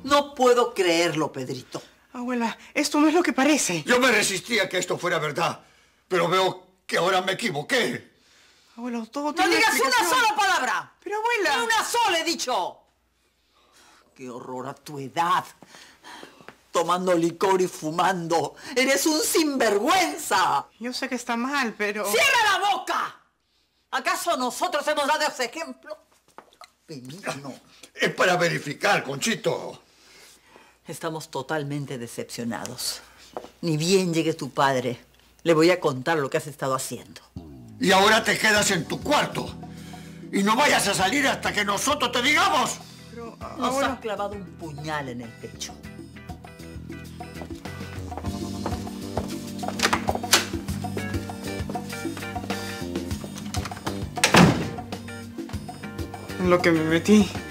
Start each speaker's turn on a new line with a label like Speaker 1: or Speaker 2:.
Speaker 1: No puedo creerlo, Pedrito.
Speaker 2: Abuela, esto no es lo que parece.
Speaker 3: Yo me resistía a que esto fuera verdad, pero veo que ahora me equivoqué.
Speaker 2: Abuelo, todo
Speaker 1: ¡No
Speaker 2: tiene
Speaker 1: digas una
Speaker 2: explicación.
Speaker 1: sola palabra!
Speaker 2: Pero, abuela...
Speaker 1: ¡Ni una sola he dicho! ¡Qué horror a tu edad! Tomando licor y fumando. ¡Eres un sinvergüenza!
Speaker 2: Yo sé que está mal, pero...
Speaker 1: ¡Cierra la boca! ¿Acaso nosotros hemos dado ese ejemplo? Benigno.
Speaker 3: Es para verificar, Conchito.
Speaker 1: Estamos totalmente decepcionados. Ni bien llegue tu padre, le voy a contar lo que has estado haciendo.
Speaker 3: Y ahora te quedas en tu cuarto. Y no vayas a salir hasta que nosotros te digamos.
Speaker 2: Pero,
Speaker 1: Nos
Speaker 2: abuela...
Speaker 1: has clavado un puñal en el pecho.
Speaker 2: En lo que me metí.